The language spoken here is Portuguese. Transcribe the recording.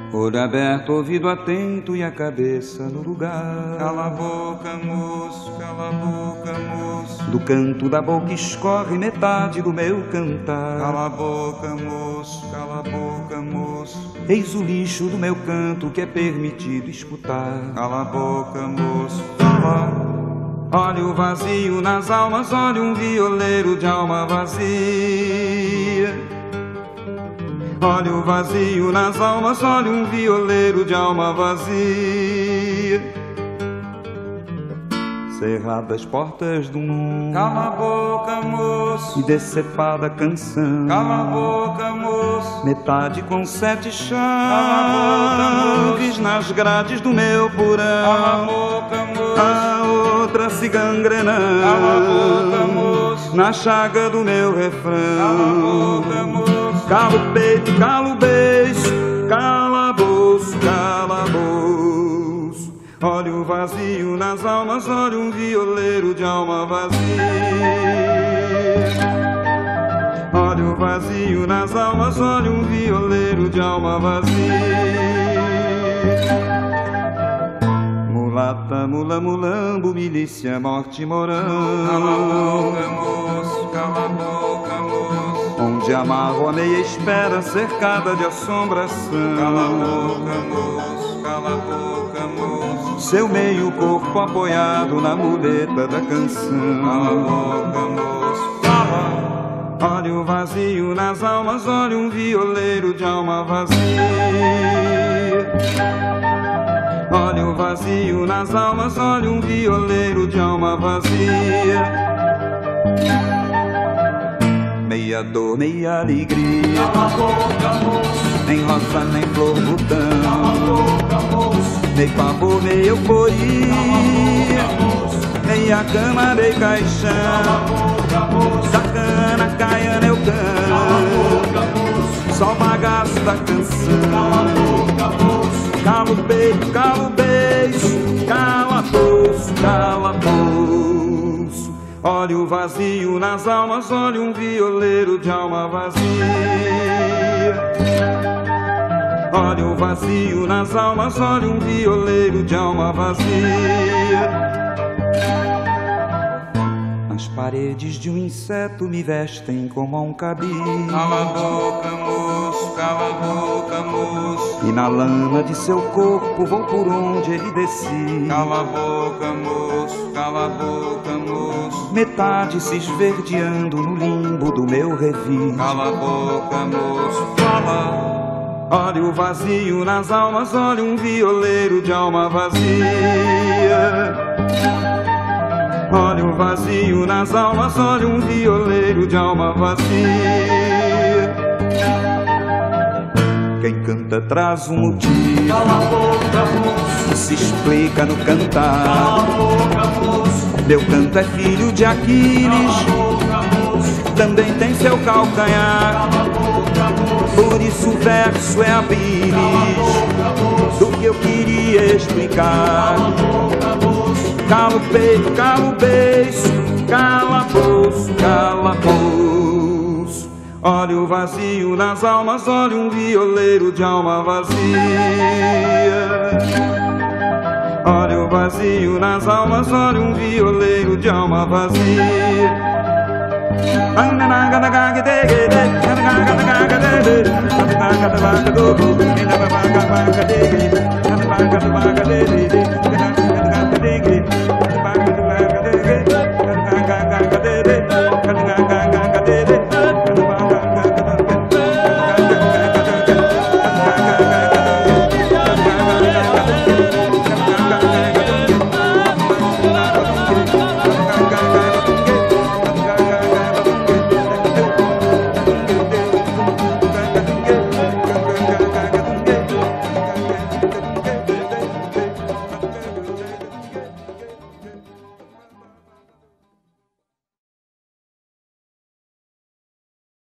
Olho aberto, ouvido atento e a cabeça no lugar. Cala a boca, moço, cala a boca, moço. Do canto da boca escorre metade do meu cantar. Cala a boca, moço, cala a boca, moço. Eis o lixo do meu canto que é permitido escutar. Cala a boca, moço, fala. Olha o vazio nas almas, olha um violeiro de alma vazia. Olha o vazio nas almas, olha um violeiro de alma vazia. Cerradas portas do mundo, cala a boca, moço, e decepada a canção. Cala a boca, moço, metade com 7 chaves. Cala a boca, moço, nas grades do meu porão. Cala a boca, moço, a outra se gangrenando. Cala a boca, moço, na chaga do meu refrão. Cala a boca, moço. Cala o peito, cala o beijo, cala a bolso, cala a bolso. Olha o vazio nas almas, olha um violeiro de alma vazia. Olha o vazio nas almas, olha um violeiro de alma vazia. Mulata, mula, mulambo, milícia, morte, morão. Cala a boca, moço, cala a boca, moço. Onde amarro a meia espera cercada de assombração. Cala a boca, moço, cala a boca, moço. Seu meio corpo apoiado na muleta da canção. Cala a boca, moço, fala. Olha o vazio nas almas, olha um violeiro de alma vazia. Olha o vazio nas almas, olha um violeiro de alma vazia. Meia dor, meia alegria. Cala a boca, moço. Nem rosa, nem flor, botão. Cala a boca, moço. Meio pavor, meio euforia. Meia cama, meio caixão. Cala a boca, moço. Da cana, caiana, eu canto. Cala a boca, moço. Só o bagaço da canção. Cala a boca, moço. Cala o peito, cala o beijo. Cala a bolso, cala a bolso. Olha o vazio nas almas, olha um violeiro de alma vazia. Olha o vazio nas almas, olha um violeiro de alma vazia. As paredes de um inseto me vestem como um cabide. Cala a boca, moço, cala a boca, moço. E na lama de seu corpo vou por onde ele decide. Cala a boca, moço, cala a boca, moço. Metade se esverdeando no limbo do meu revide. Cala a boca, moço, fala. Olha o vazio nas almas, olha um violeiro de alma vazia. Olha o vazio nas almas, olha um violeiro de alma vazia. Quem canta traz um motivo. Cala a boca, moço. Se explica no cantar. Cala a boca, moço. Meu canto é filho de Aquiles. Cala a boca, moço. Também tem seu calcanhar. Cala a boca, moço. Por isso o verso é a bilis do que eu queria explicar. Cala a boca, moço. Cala o peito, cala o beijo. Cala a bolso, cala a bolso. Olha o vazio nas almas, olha um violeiro de alma vazia. Olha o vazio nas almas, olha um violeiro de alma vazia.